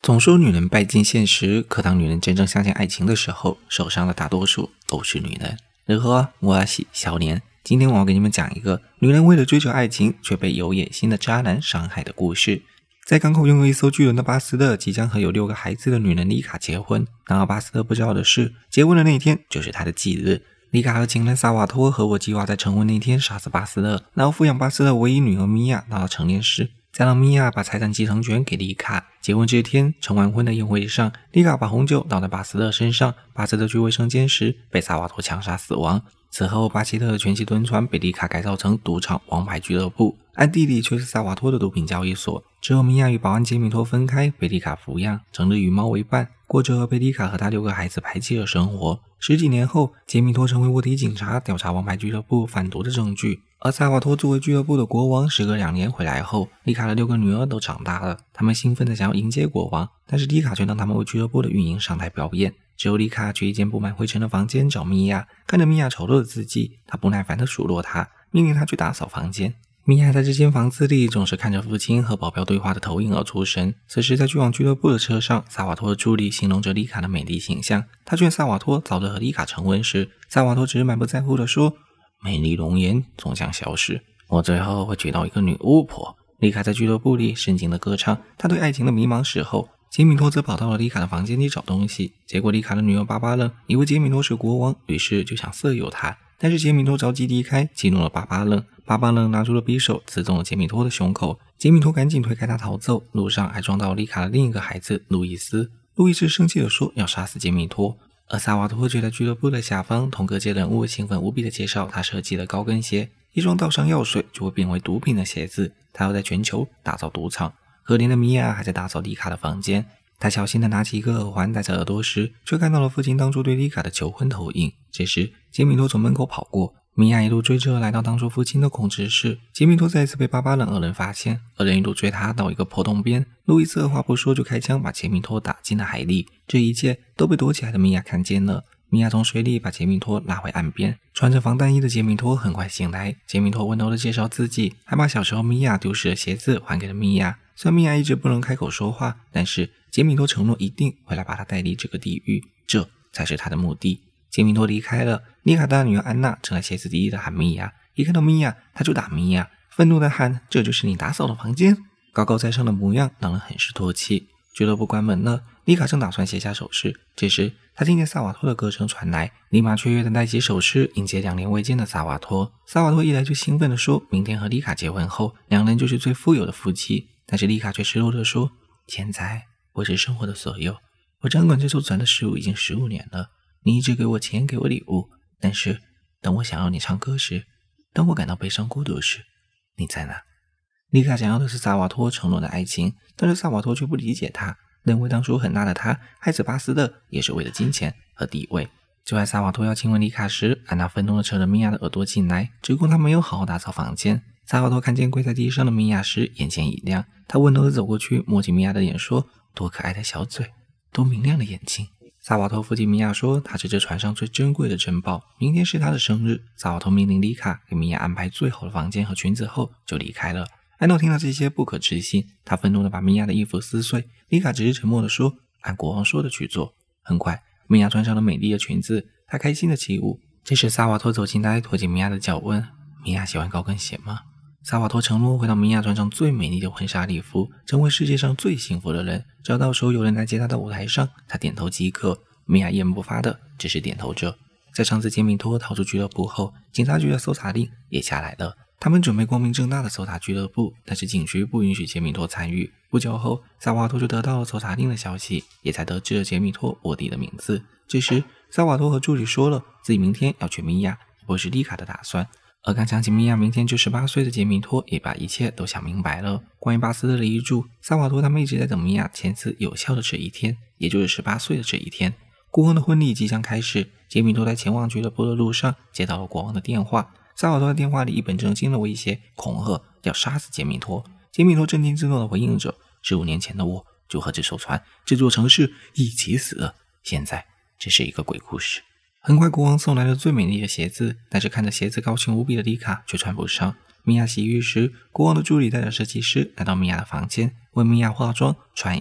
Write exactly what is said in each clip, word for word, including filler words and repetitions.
总说女人拜金现实，可当女人真正相信爱情的时候，受伤的大多数都是女人。你好，我是小年。今天我要给你们讲一个女人为了追求爱情却被有野心的渣男伤害的故事。在港口拥有一艘巨轮的巴斯特即将和有六个孩子的女人丽卡结婚，然而巴斯特不知道的是，结婚的那天就是她的忌日。丽卡和情人萨瓦托合伙计划在成婚那天杀死巴斯特，然后抚养巴斯特唯一女儿米娅，到了成年时再让米娅把财产继承权给丽卡。结婚这天，成完婚的宴会上，丽卡把红酒倒在巴斯特身上，巴斯特去卫生间时被萨瓦托枪杀死亡。此后，巴西特的全息轮船被丽卡改造成赌场王牌俱乐部，暗地里却是萨瓦托的毒品交易所。之后，米娅与保安杰米托分开，被丽卡抚养，整日与猫为伴，过着被丽卡和他六个孩子排挤的生活。十几年后，杰米托成为卧底警察，调查王牌俱乐部贩毒的证据。而萨瓦托作为俱乐部的国王，时隔两年回来后，丽卡的六个女儿都长大了，他们兴奋地想要迎接国王，但是丽卡却让他们为俱乐部的运营上台表演。只有丽卡去一间布满灰尘的房间找米娅，看着米娅丑陋的字迹，她不耐烦地数落她，命令她去打扫房间。米娅在这间房子里总是看着父亲和保镖对话的投影而出神。此时在去往俱乐部的车上，萨瓦托的助理形容着丽卡的美丽形象，他劝萨瓦托早日和丽卡成婚时，萨瓦托只是满不在乎地说，美丽容颜终将消失，我最后会娶到一个女巫婆。丽卡在俱乐部里深情地歌唱她对爱情的迷茫时候，杰米托则跑到了丽卡的房间里找东西，结果丽卡的女儿巴巴楞以为杰米托是国王，于是就想色诱他，但是杰米托着急离开，激怒了巴巴楞。巴巴楞拿出了匕首刺中了杰米托的胸口，杰米托赶紧推开他逃走，路上还撞到了丽卡的另一个孩子路易斯。路易斯生气地说要杀死杰米托，而萨瓦托却在俱乐部的下方同各界人物兴奋无比地介绍他设计的高跟鞋，一双倒上药水就会变为毒品的鞋子，他要在全球打造赌场。可怜的米娅还在打扫丽卡的房间，他小心地拿起一个耳环戴在耳朵时，却看到了父亲当初对丽卡的求婚投影。这时杰米托从门口跑过，米娅一路追着来到当初父亲的控制室，杰米托再一次被巴巴冷二人发现，二人一路追他到一个破洞边，路易斯二话不说就开枪把杰米托打进了海里。这一切都被躲起来的米娅看见了，米娅从水里把杰米托拉回岸边，穿着防弹衣的杰米托很快醒来，杰米托温柔地介绍自己，还把小时候米娅丢失的鞋子还给了米娅。虽然米娅一直不能开口说话，但是杰米托承诺一定会来把她带离这个地狱，这才是他的目的。杰米托离开了，丽卡的女儿安娜正在歇斯底里地喊米娅，一看到米娅他就打米娅，愤怒地喊，这就是你打扫的房间，高高在上的模样让人很是唾弃。俱乐部关门了，丽卡正打算卸下首饰，这时他听见萨瓦托的歌声传来，立马雀跃地戴起首饰迎接两年未见的萨瓦托。萨瓦托一来就兴奋地说，明天和丽卡结婚后，两人就是最富有的夫妻。但是丽卡却失落地说，钱财不是生活的所有，我掌管这艘船的事物已经十五年了，你一直给我钱给我礼物，但是当我想要你唱歌时，当我感到悲伤孤独时，你在哪？丽卡想要的是萨瓦托承诺的爱情，但是萨瓦托却不理解他，认为当初狠辣的他害死巴斯特也是为了金钱和地位。就在萨瓦托要亲吻丽卡时，安娜愤怒地扯着米娅的耳朵进来，指控他没有好好打扫房间。萨瓦托看见跪在地上的米娅时眼前一亮，他温柔地走过去摸起米娅的脸说，多可爱的小嘴，多明亮的眼睛。萨瓦托扶起米娅说，他是这船上最珍贵的珍宝，明天是他的生日。萨瓦托命令丽卡给米娅安排最好的房间和裙子后就离开了。安诺听到这些不可置信，他愤怒地把米娅的衣服撕碎，丽卡只是沉默地说，按国王说的去做。很快米娅穿上了美丽的裙子，她开心地起舞。这时萨瓦托走进来，拖紧米娅的脚问，米娅喜欢高跟鞋吗？萨瓦托承诺会让米娅穿上最美丽的婚纱礼服，成为世界上最幸福的人，只要到时候有人来接她到舞台上，她点头即可。米娅一言不发的只是点头着。在上次杰米托逃出俱乐部后，警察局的搜查令也下来了，他们准备光明正大的搜查俱乐部，但是警局不允许杰米托参与。不久后，萨瓦托就得到了搜查令的消息，也才得知了杰米托卧底的名字。这时萨瓦托和助理说了自己明天要娶米娅，不是丽卡的打算。而刚想起米娅明天就十八岁的杰米托也把一切都想明白了。关于巴斯特的遗嘱，萨瓦托他们一直在等米娅签字有效的这一天，也就是十八岁的这一天。国王的婚礼即将开始，杰米托在前往俱乐部的路上接到了国王的电话。萨瓦托在电话里一本正经的威胁恐吓要杀死杰米托。杰米托镇定自若的回应着，十五年前的我就和这艘船这座城市一起死了，现在这是一个鬼故事。很快国王送来了最美丽的鞋子，但是看着鞋子高兴无比的丽卡却穿不上。米娅洗浴时，国王的助理带着设计师来到米娅的房间，为米娅化妆穿衣。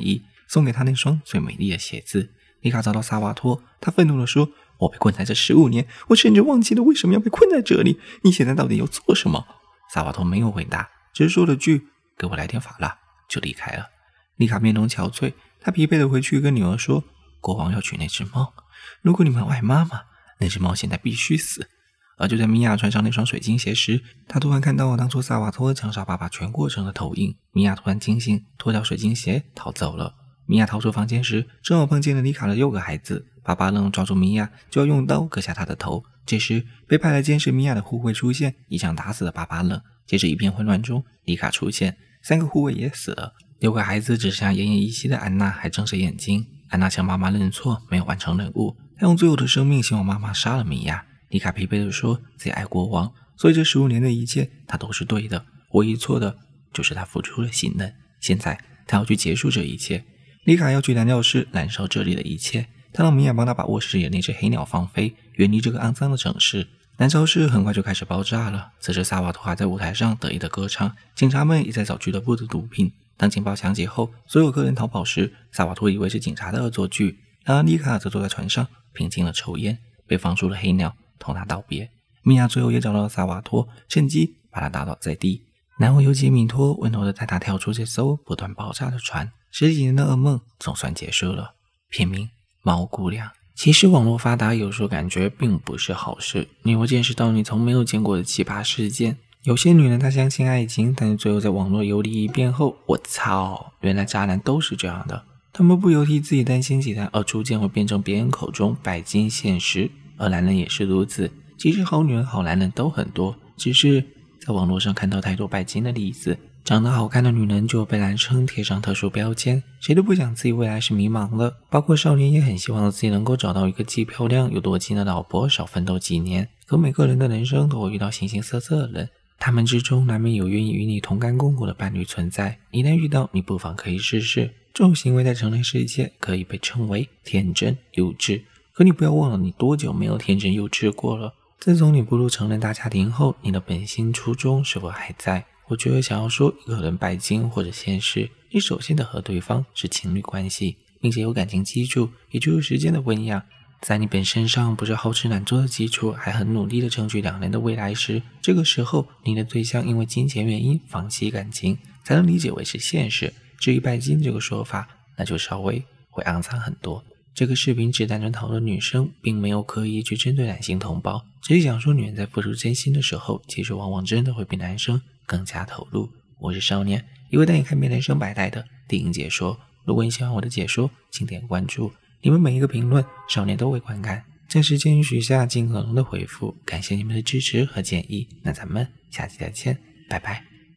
送给他那双最美丽的鞋子。丽卡找到萨瓦托，他愤怒地说：我被困在这十五年，我甚至忘记了为什么要被困在这里，你现在到底要做什么？萨瓦托没有回答，只是说了句：给我来点法蜡，就离开了。丽卡面容憔悴，她疲惫地回去跟女儿说：国王要娶那只猫，如果你们爱妈妈，那只猫现在必须死。而就在米娅穿上那双水晶鞋时，她突然看到当初萨瓦托枪杀爸爸全过程的投影。米娅突然惊醒，脱掉水晶鞋逃走了。米娅逃出房间时，正好碰见了丽卡的六个孩子。巴巴愣抓住米娅，就要用刀割下她的头。这时被派来监视米娅的护卫出现，一枪打死了巴巴愣。接着一片混乱中，丽卡出现，三个护卫也死了。六个孩子只剩下奄奄一息的安娜还睁着眼睛。安娜向妈妈认错，没有完成任务，她用最后的生命希望妈妈杀了米娅。丽卡疲惫地说自己爱国王，所以这十五年的一切她都是对的，唯一错的就是她付出了信任。现在她要去结束这一切。丽卡要去燃料室燃烧这里的一切，她让米娅帮她把卧室里的那只黑鸟放飞，远离这个肮脏的城市。燃烧室很快就开始爆炸了。此时萨瓦托还在舞台上得意的歌唱，警察们也在找俱乐部的毒品。当警报响起后，所有客人逃跑时，萨瓦托以为是警察的恶作剧，然而丽卡则坐在船上平静了抽烟，被放出了黑鸟同他道别。米娅最后也找到了萨瓦托，趁机把他打倒在地，然后由杰米托温柔地带他跳出这艘不断爆炸的船。十几年的噩梦总算结束了。片名《猫姑娘》。其实网络发达有时候感觉并不是好事，你会见识到你从没有见过的奇葩事件。有些女人她相信爱情，但是最后在网络游离一遍后，我操，原来渣男都是这样的。他们不由替自己担心起来，而逐渐会变成别人口中拜金现实。而男人也是如此，其实好女人好男人都很多，只是在网络上看到太多拜金的例子。长得好看的女人就被男生贴上特殊标签，谁都不想自己未来是迷茫的，包括少年也很希望自己能够找到一个既漂亮又多金的老婆，少奋斗几年。可每个人的人生都会遇到形形色色的人，他们之中难免有愿意与你同甘共苦的伴侣存在，一旦遇到，你不妨可以试试。这种行为在成人世界可以被称为天真幼稚，可你不要忘了你多久没有天真幼稚过了。自从你步入成人大家庭后，你的本心初衷是否还在？我觉得想要说一个人拜金或者现实，你首先得和对方是情侣关系，并且有感情基础，也就是时间的温养。在你本身上不是好吃懒做的基础，还很努力的争取两人的未来时，这个时候你的对象因为金钱原因放弃感情，才能理解为是现实。至于拜金这个说法，那就稍微会肮脏很多。这个视频只单纯讨论女生，并没有刻意去针对男性同胞，只是想说女人在付出真心的时候，其实往往真的会比男生更加投入。我是少年，一位带你看遍人生百态的电影解说。如果你喜欢我的解说，请点关注，你们每一个评论少年都会观看，在时间允许下尽可能的回复。感谢你们的支持和建议，那咱们下期再见，拜拜。